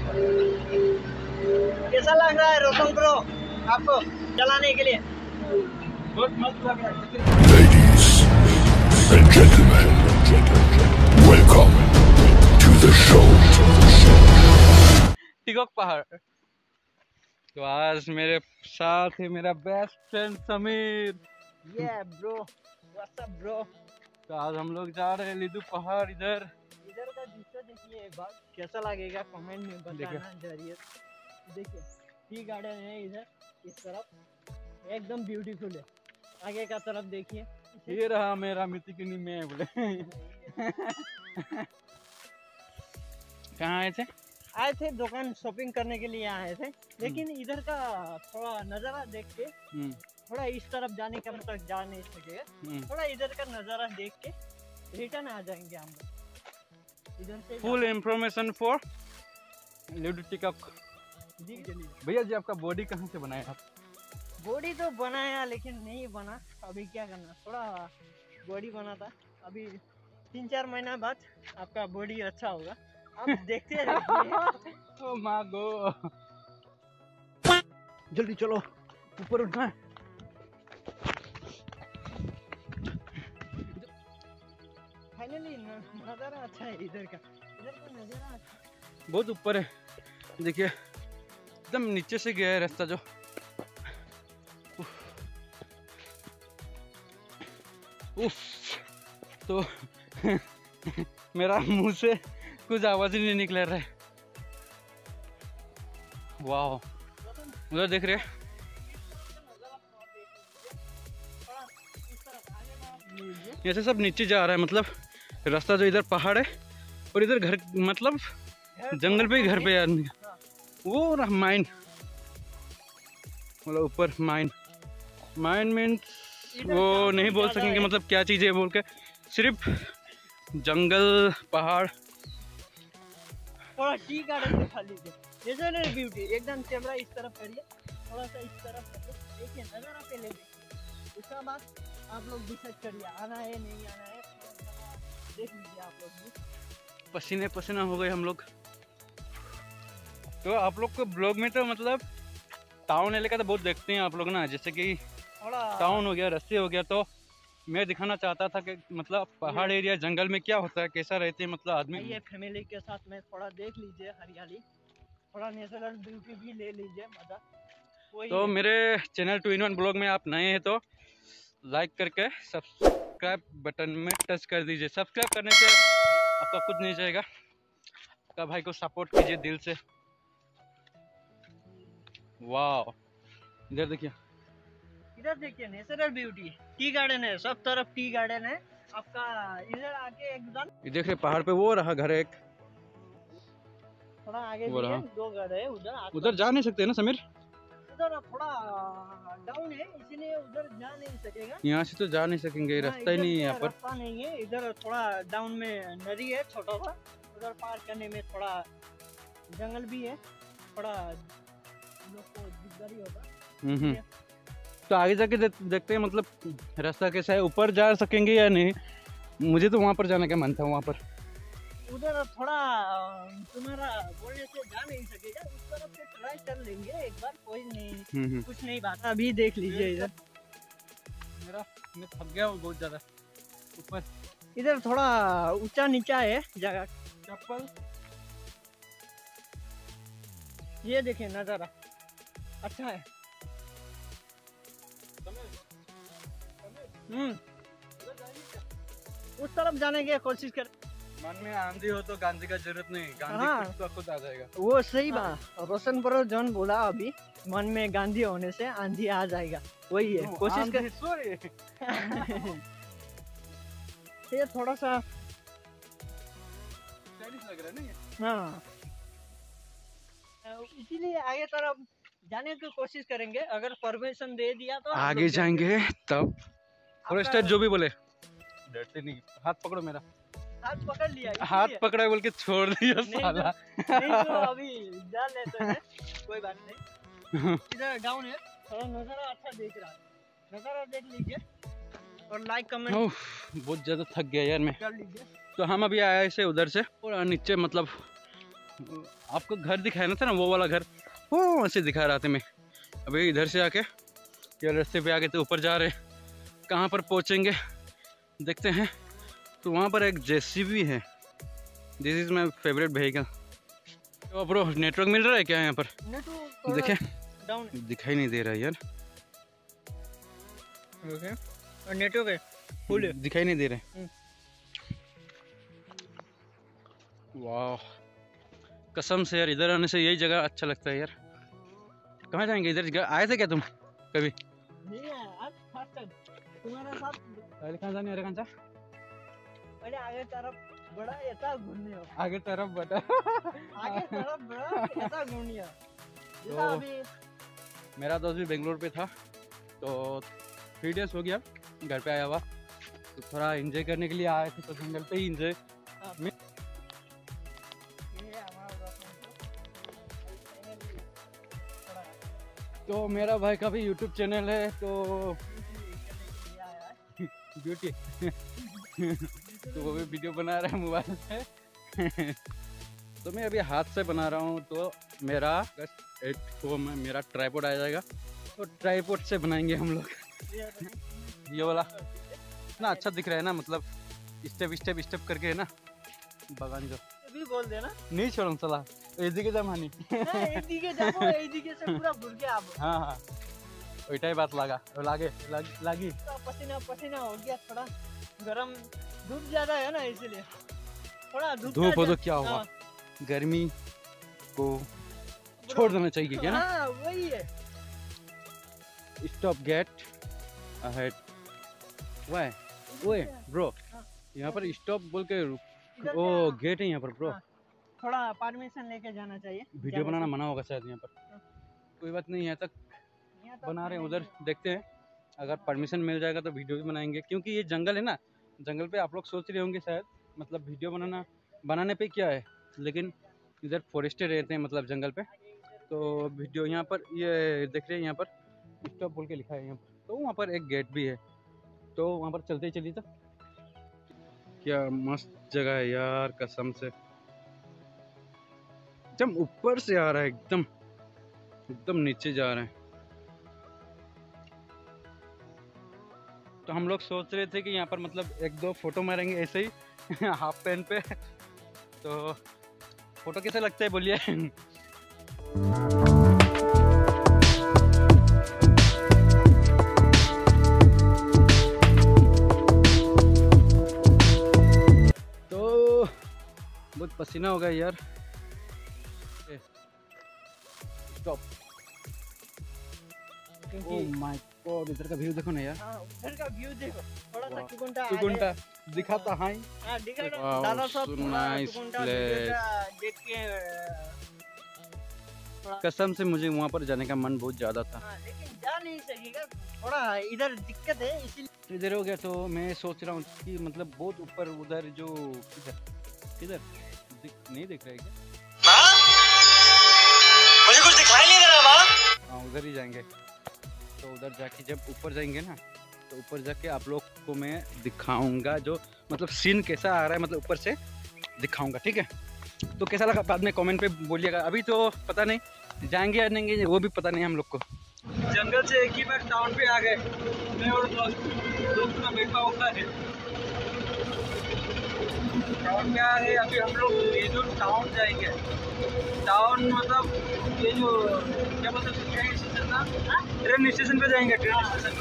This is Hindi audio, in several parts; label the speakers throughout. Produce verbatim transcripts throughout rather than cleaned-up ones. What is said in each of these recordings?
Speaker 1: कैसा लग रहा है रोशन ब्रो आपको चलाने के लिए?
Speaker 2: बहुत मस्त लग रहा है। Ladies and gentlemen, welcome to the show.
Speaker 3: टिकॉक पहाड़। तो आज मेरे साथ है मेरा बेस्ट फ्रेंड समीर।
Speaker 1: ये ब्रो व्हाट्स अप ब्रो।
Speaker 3: तो आज हम लोग जा रहे हैं लिदू पहाड़। इधर
Speaker 1: इधर का दृश्य देखिए एक बार, कैसा लगेगा कमेंट में बताना जरिए। देखिए टी गार्डन है इधर इस तरफ, एकदम ब्यूटीफुल है। आगे का तरफ देखिए,
Speaker 3: ये रहा मेरा मितिकिनी में बोले। कहाँ आए थे?
Speaker 1: आए थे दुकान शॉपिंग करने के लिए आए थे, लेकिन इधर का थोड़ा नज़ारा देख के थोड़ा इस तरफ जाने का मतलब जा नहीं सकेगा। थोड़ा इधर का नज़ारा देख के रिटर्न आ जाएंगे हम लोग इधर से।
Speaker 3: फुल इंफॉर्मेशन फॉर लिदू टिकॉक। भैया जी आपका बॉडी कहाँ से बनाया आप?
Speaker 1: बॉडी तो बनाया लेकिन नहीं बना, अभी क्या करना, थोड़ा बॉडी बना था। अभी तीन चार महीना बाद आपका बॉडी अच्छा होगा, आप देखते रहिए।
Speaker 3: ओ माँ गो, जल्दी चलो ऊपर उठना है।
Speaker 1: फाइनली नज़ारा अच्छा है इधर का, इधर का नज़ारा अच्छा।
Speaker 3: बहुत ऊपर है, देखिए एकदम नीचे से गया है रास्ता जो। उफ, तो मेरा मुंह से कुछ आवाज ही नहीं निकल रहा है। वाह, उधर देख रहे हैं, ऐसे सब नीचे जा रहा है। मतलब रास्ता जो इधर पहाड़ है और इधर घर, मतलब जंगल पे ही घर पे यार। वो रहा माइन, मतलब ऊपर माइन। माइन मीन्स वो नहीं बोल सकेंगे मतलब क्या चीज़ है बोल के, सिर्फ जंगल पहाड़।
Speaker 1: थोड़ा टी गार्डन दिखा लीजिए, नेचुरल ब्यूटी एकदम। कैमरा इस तरफ करिए, थोड़ा सा इस तरफ करिए, देखिए नज़ारा पे ले देखिए। उसके बाद आप लोग डिसाइड करिए आना है नहीं आना है, देख लीजिए आप लोग भी।
Speaker 3: पसीने पसीना हो गए हम लोग। तो आप लोग को ब्लॉग में तो मतलब टाउन एरिया का तो बहुत देखते हैं आप लोग ना, जैसे कि टाउन हो गया, रस्ते हो गया। तो मैं दिखाना चाहता था कि मतलब पहाड़ एरिया जंगल में क्या होता है, कैसा रहते हैं मतलब आदमी।
Speaker 1: ये फैमिली के साथ में थोड़ा देख लीजिए हरियाली, थोड़ा नेचुरल ब्यूटी भी ले लीजिए, मजा वही
Speaker 3: तो
Speaker 1: है।
Speaker 3: मेरे channel two in one blog में आप नए हैं तो लाइक करके सब्सक्राइब बटन में टच कर दीजिए। सब्सक्राइब करने से आपका कुछ नहीं जाएगा, आपका भाई को सपोर्ट कीजिए दिल से। वाह, इधर देखिए,
Speaker 1: इधर देखिए नेचुरल ब्यूटी, टी गार्डन है, सब तरफ टी गार्डन है आपका। इधर आके एकदम
Speaker 3: ये देख रहे पहाड़ पे वो रहा घर एक,
Speaker 1: थोड़ा आगे
Speaker 3: वो रहा।
Speaker 1: दो घर है उधर।
Speaker 3: उधर जा नहीं सकते ना समीर?
Speaker 1: उधर थोड़ा डाउन है इसलिए उधर जा नहीं सकेगा।
Speaker 3: यहाँ से तो जा नहीं सकेंगे, रास्ता ही नहीं है यहाँ पर।
Speaker 1: रास्ता नहीं है इधर, थोड़ा डाउन में नदी है छोटा सा, उधर पार करने में थोड़ा जंगल भी है, थोड़ा लोग को दिक्कत होगा।
Speaker 3: तो आगे जाके दे, देखते हैं मतलब रास्ता कैसा है, ऊपर जा सकेंगे या नहीं। मुझे तो वहाँ पर जाने का मन था, वहाँ पर
Speaker 1: उधर थोड़ा तुम्हारा बोलने से जा नहीं सकेगा, उस तरफ से ट्राई कर लेंगे एक बार, कोई नहीं, कुछ नहीं बात। अभी देख लीजिए इधर
Speaker 3: मेरा, मैं थक गया हूँ बहुत ज्यादा। ऊपर
Speaker 1: इधर थोड़ा ऊंचा नीचा है जगह।
Speaker 3: चप्पल,
Speaker 1: ये देखिए नज़ारा अच्छा है। हम्म उस तरफ जाने की कोशिश कर।
Speaker 3: मन में आंधी हो तो गांधी का जरूरत नहीं, गांधी
Speaker 1: हाँ।
Speaker 3: खुद तो खुद आ जाएगा।
Speaker 1: वो सही बात, रोशन ब्रो जॉन बोला अभी, मन में गांधी होने से आंधी आ जाएगा, वही है। कोशिश कर।
Speaker 3: सॉरी
Speaker 1: ये थोड़ा सा
Speaker 3: लग रहा है ना।
Speaker 1: हाँ, इसीलिए आगे तरफ जाने की कोशिश करेंगे, अगर परमिशन दे दिया तो
Speaker 3: आगे जाएंगे तब। फॉरेस्टर जो भी बोले डरते नहीं। हाथ पकड़ो मेरा,
Speaker 1: हाथ पकड़ लिया,
Speaker 3: हाथ पकड़ा बोल के छोड़ दिया
Speaker 1: नहीं
Speaker 3: साला।
Speaker 1: तो, नहीं तो अभी जा लेते हैं, कोई बात नहीं। इधर डाउन है, थोड़ा नज़ारा अच्छा देख रहा है, नज़ारा देख लीजिए और लाइक कमेंट।
Speaker 3: बहुत ज्यादा थक गया यार मैं।
Speaker 1: कर लीजिए।
Speaker 3: तो हम अभी आए से उधर से और नीचे मतलब आपको घर दिखाया ना था ना, वो वाला घर वो ऐसे दिखा रहा था मैं। अभी इधर से आके या रास्ते पे आके तो ऊपर जा रहे, कहाँ पर पहुँचेंगे देखते हैं। तो वहाँ पर एक जेसीबी है, this is my favourite vehicle. तो ब्रो नेटवर्क मिल रहा है क्या यहाँ पर? देखें
Speaker 1: डाउन
Speaker 3: दिखाई नहीं दे रहा है यार।
Speaker 1: ओके और नेटवर्क है फुल है,
Speaker 3: दिखाई नहीं दे रहे। वाह कसम से यार, इधर आने से यही जगह अच्छा लगता है यार। कहाँ जाएंगे? इधर जगह आए थे क्या तुम कभी?
Speaker 1: नहीं है आज फर्स्ट टाइम तुम्हारे साथ।
Speaker 3: पहले कहाँ जाने? अरे कहाँ जा?
Speaker 1: पहले आगे तरफ बड़ा ऐसा घूमने हो,
Speaker 3: आगे तरफ बता।
Speaker 1: आगे तरफ बड़ा ऐसा घूमने हो। जैसा
Speaker 3: तो
Speaker 1: अभी
Speaker 3: मेरा दोस्त भी बेंगलोर पे था, तो थ्री डेज हो गया घर पे आया हुआ, तो थोड़ा एंजॉय करने के लिए आए थे, तो जंगल पे ही एंजॉय।
Speaker 1: ये हमारा दोस्त
Speaker 3: तो मेरा भाई का भी यूट्यूब चैनल है, तो ब्यूटी तो वो भी वीडियो बना रहा है मोबाइल से। तो मैं अभी हाथ से बना रहा हूँ, तो मेरा एट को में मेरा ट्राइपॉड आ जाएगा, तो ट्राइपॉड से बनाएंगे हम लोग। ये वाला ना अच्छा दिख रहा है ना, मतलब स्टेप स्टेप स्टेप करके है ना बागान जो
Speaker 1: भी बोल देना
Speaker 3: नहीं छोड़ो चला एदिके जमानी
Speaker 1: एदिके जाबो एदिके से पूरा भूल के आबो।
Speaker 3: हाँ हाँ ওইটাই बात लगा लागे लाग, लागी
Speaker 1: तो पसीना पसीना हो गया, थोड़ा गरम धूप ज्यादा है ना इसलिए थोड़ा धूप
Speaker 3: धूप हो
Speaker 1: का
Speaker 3: तो क्या हुआ,
Speaker 1: हाँ।
Speaker 3: गर्मी को छोड़ देना चाहिए क्या ना।
Speaker 1: हाँ वही है।
Speaker 3: स्टॉप गेट अहेड वाई ओए ब्रो, यहाँ पर स्टॉप बोल के
Speaker 1: इधर
Speaker 3: ओ
Speaker 1: क्या?
Speaker 3: गेट है यहाँ पर ब्रो।
Speaker 1: हाँ। थोड़ा परमिशन लेके जाना चाहिए।
Speaker 3: वीडियो बनाना मना होगा शायद यहाँ पर, कोई बात नहीं, यहाँ तक
Speaker 1: यहाँ तो
Speaker 3: बना रहे हैं,
Speaker 1: अपने
Speaker 3: उधर देखते हैं अगर परमिशन मिल जाएगा तो वीडियो भी बनाएंगे, क्योंकि ये जंगल है ना। जंगल पे आप लोग सोच रहे होंगे शायद मतलब वीडियो बनाना बनाने पे क्या है, लेकिन इधर फॉरेस्टर रहते हैं मतलब जंगल पे, तो वीडियो यहाँ पर ये देख रहे हैं यहाँ पर स्टॉप बोल के लिखा है यहाँ पर, तो वहाँ पर एक गेट भी है, तो वहाँ पर चलते ही चलिए। तो क्या मस्त जगह है यार कसम से, एकदम ऊपर से आ रहा है, एकदम एकदम नीचे जा रहे हैं। तो हम लोग सोच रहे थे कि यहाँ पर मतलब एक दो फोटो मारेंगे ऐसे ही हाफ पैंट पे, तो फोटो कैसे लगता है बोलिए। तो बहुत पसीना हो गया यार। स्टॉप। ओह माय गॉड, इधर का व्यू देखो ना यार।
Speaker 1: हाँ उधर का व्यू देखो, थोड़ा सा टुकुंटा आ
Speaker 3: टुकुंटा
Speaker 1: जाए।
Speaker 3: दिखाता है।
Speaker 1: हाँ दिखा ना
Speaker 3: Wow,
Speaker 1: दादा
Speaker 3: so
Speaker 1: साहब थोड़ा
Speaker 3: nice
Speaker 1: टुकुंटा
Speaker 3: place.
Speaker 1: वीडियो का देख के थोड़ा-
Speaker 3: कसम से मुझे वहाँ पर जाने का मन बहुत ज़्यादा था।
Speaker 1: हाँ, लेकिन जा नहीं सकेगा, थोड़ा इधर दिक्कत है इसीलिए।
Speaker 3: इधर हो गया, तो मैं सोच रहा हूँ कि मतलब बहुत ऊपर उधर जो किधर किधर दिख, नहीं दिख रहा है क्या?
Speaker 1: मुझे कुछ दिखाई नहीं दे रहा माँ।
Speaker 3: हाँ उधर ही जाएंगे, तो उधर जाके जब ऊपर जाएंगे ना, तो ऊपर जाके आप लोग को मैं दिखाऊंगा जो मतलब सीन कैसा आ रहा है, मतलब ऊपर से दिखाऊंगा, ठीक है। तो कैसा लगा बाद में कमेंट पे बोलिएगा। अभी तो पता नहीं जाएंगे या नहीं वो भी पता नहीं हम लोग को। जंगल से एक ही बार टाउन पे आ गए, मैं और दोस्त दोस्त का बैठा हुआ है टाउन पे आ गए। अभी हम लोग ये जो टाउन जाएंगे, टाउन मतलब ये जो क्या बोलते हैं ट्रेन स्टेशन ना, ट्रेन स्टेशन पे जाएंगे, ट्रेन स्टेशन।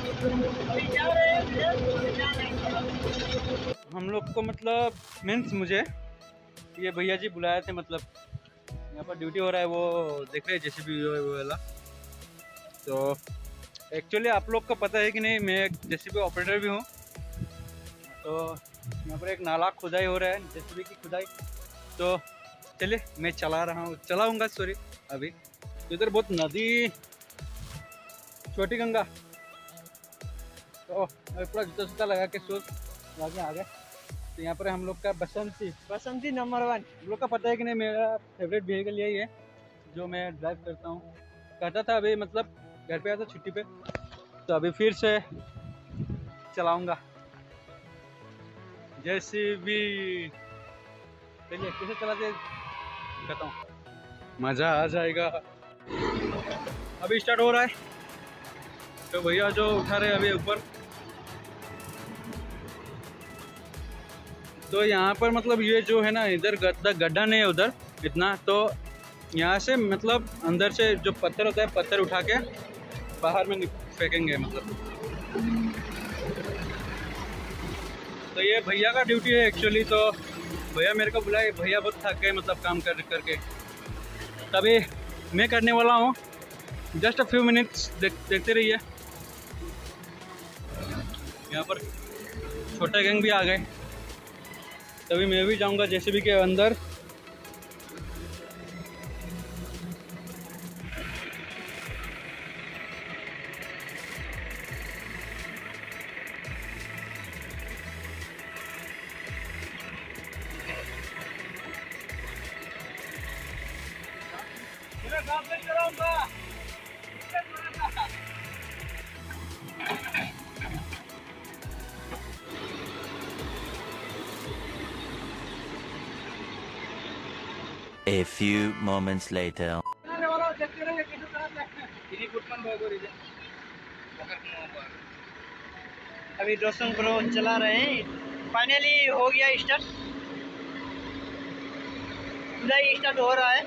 Speaker 3: हम लोग को मतलब मीन्स मुझे ये भैया जी बुलाए थे, मतलब यहाँ पर ड्यूटी हो रहा है, वो देख रहे हैं जैसे भी वो वाला। तो एक्चुअली आप लोग को पता है कि नहीं, मैं एक जेसीबी ऑपरेटर भी हूँ। तो यहाँ पर एक नाला खुदाई हो रहा है, जेसीबी की खुदाई। तो चलिए मैं चला रहा हूँ, चलाऊँगा सॉरी अभी। तो इधर बहुत नदी, छोटी गंगा, तो पूरा जूता जूता लगा के सोच आगे आ गए। तो यहाँ पर हम लोग का बसंती
Speaker 1: बसंती नंबर वन।
Speaker 3: हम लोग का पता है कि नहीं, मेरा फेवरेट व्हीकल यही है जो मैं ड्राइव करता हूँ, करता था। अभी मतलब घर पे आया था छुट्टी पे, तो अभी फिर से चलाऊँगा जैसे भी। चलिए कैसे चलाते कहता हूँ मज़ा आ जाएगा। अभी स्टार्ट हो रहा है, तो भैया जो उठा रहे हैं अभी ऊपर। तो यहाँ पर मतलब ये जो है ना, इधर गड्ढा गड्ढा नहीं है उधर इतना, तो यहाँ से मतलब अंदर से जो पत्थर होता है, पत्थर उठा के बाहर में फेंकेंगे मतलब। तो ये भैया का ड्यूटी है एक्चुअली। तो भैया मेरे को बुलाए, भैया बहुत थक गए मतलब काम कर करके। तभी मैं करने वाला हूँ, जस्ट अ फ्यू मिनट्स देख, देखते रहिए। यहाँ पर छोटा गैंग भी आ गए, तभी मैं भी जाऊँगा जेसीबी के अंदर।
Speaker 4: A few moments later.
Speaker 1: अभी रोशन प्रो चला रहे हैं। फाइनली हो गया स्टार्ट, खुदाई स्टार्ट हो रहा है।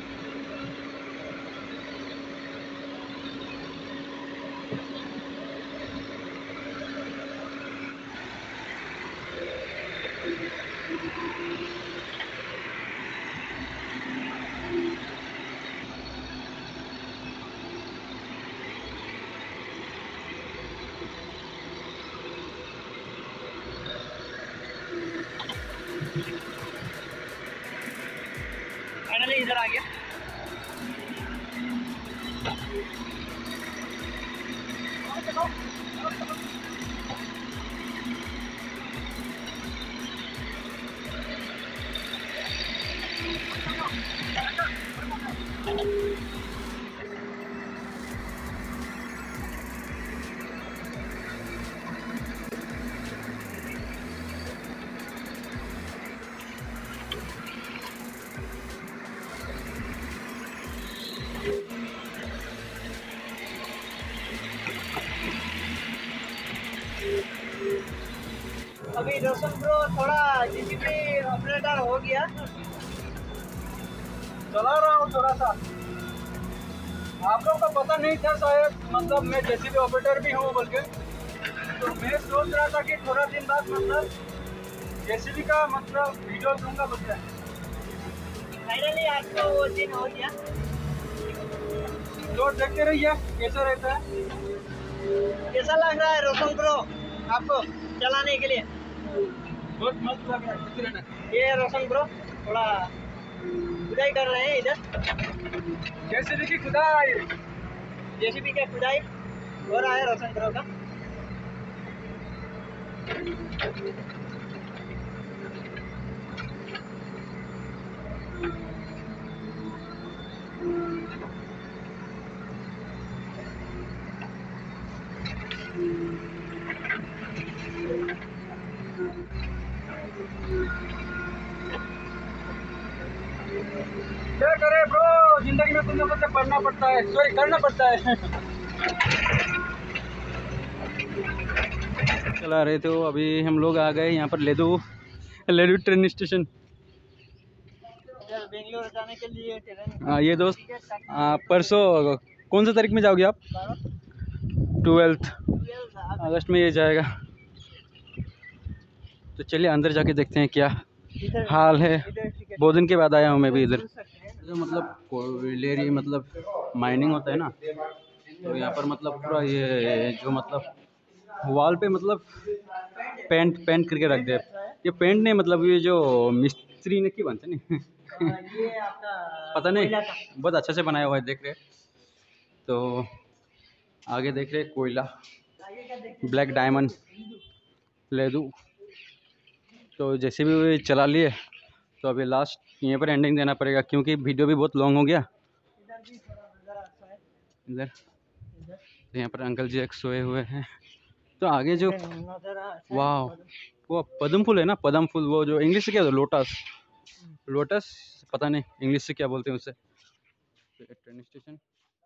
Speaker 1: फाइनली इधर आ गया। अभी रोशन प्रो थोड़ा जेसीबी ऑपरेटर हो गया,
Speaker 3: चला रहा हूँ थोड़ा सा। आप लोगों को पता नहीं था शायद, मतलब मैं जेसीबी ऑपरेटर भी हूँ बोल के। तो मैं सोच रहा था कि थोड़ा दिन बाद मतलब जेसीबी का मतलब वीडियो दूंगा बोल के।
Speaker 1: फाइनली आज तो वो दिन हो गया।
Speaker 3: तो देखते रहिए कैसा रहता है।
Speaker 1: कैसा लग रहा है रोशन प्रो आपको चलाने के लिए?
Speaker 3: बहुत मस्त लग रहा है, देखते रहना।
Speaker 1: ये रोशन प्रो थोड़ा खुदाई कर रहे हैं इधर।
Speaker 3: जेसीबी की खुदाई,
Speaker 1: जेसीबी का खुदाई हो रहा है रोशन प्रो का।
Speaker 3: क्या करे ब्रो, जिंदगी में कुछ ना कुछ पढ़ना पड़ता है, सॉरी करना पड़ता है। चला रहे थे, अभी हम लोग आ गए यहाँ पर लेदू लेदू ट्रेन स्टेशन।
Speaker 1: बेंगलोर जाने के लिए ट्रेन।
Speaker 3: हाँ ये दोस्त, आ, परसों कौन सा तारीख में जाओगे आप? ट्वेल्थ अगस्त में ये जाएगा। तो चलिए अंदर जाके देखते हैं क्या हाल है। बहुत दिन के बाद आया हूँ मैं भी इधर। जो मतलब कोयलेरी मतलब माइनिंग होता है ना, तो यहाँ पर मतलब पूरा ये जो मतलब वॉल पे मतलब पेंट पेंट करके रख दे। ये पेंट नहीं, मतलब ये जो मिस्त्री ने की बनते नहीं
Speaker 1: ये आपका
Speaker 3: पता नहीं, बहुत अच्छा से बनाया हुआ है, देख रहे। तो आगे देख रहे कोयला, ब्लैक डायमंड, लेदू। तो जैसे भी चला लिए, तो अभी लास्ट यहीं पर एंडिंग देना पड़ेगा क्योंकि वीडियो भी बहुत लॉन्ग हो गया। इधर तो यहाँ पर अंकल जी एक सोए हुए हैं। तो आगे जो वाह वो पद्म फूल है ना, पद्म फूल, वो जो इंग्लिश से क्या होता है, लोटस। लोटस पता नहीं इंग्लिश से क्या बोलते हैं उसे। Train station